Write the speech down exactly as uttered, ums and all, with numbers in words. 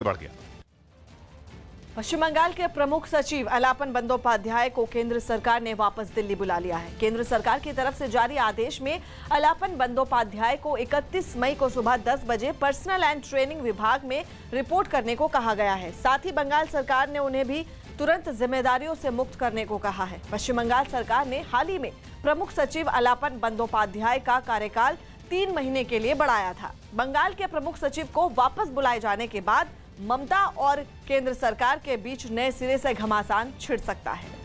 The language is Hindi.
बढ़ गया। पश्चिम बंगाल के प्रमुख सचिव अलापन बंदोपाध्याय को केंद्र सरकार ने वापस दिल्ली बुला लिया है। केंद्र सरकार की तरफ से जारी आदेश में अलापन बंदोपाध्याय को इकतीस मई को सुबह दस बजे पर्सनल एंड ट्रेनिंग विभाग में रिपोर्ट करने को कहा गया है। साथ ही बंगाल सरकार ने उन्हें भी तुरंत जिम्मेदारियों से मुक्त करने को कहा है। पश्चिम बंगाल सरकार ने हाल ही में प्रमुख सचिव अलापन बंदोपाध्याय का कार्यकाल तीन महीने के लिए बढ़ाया था। बंगाल के प्रमुख सचिव को वापस बुलाए जाने के बाद ममता और केंद्र सरकार के बीच नए सिरे से घमासान छिड़ सकता है।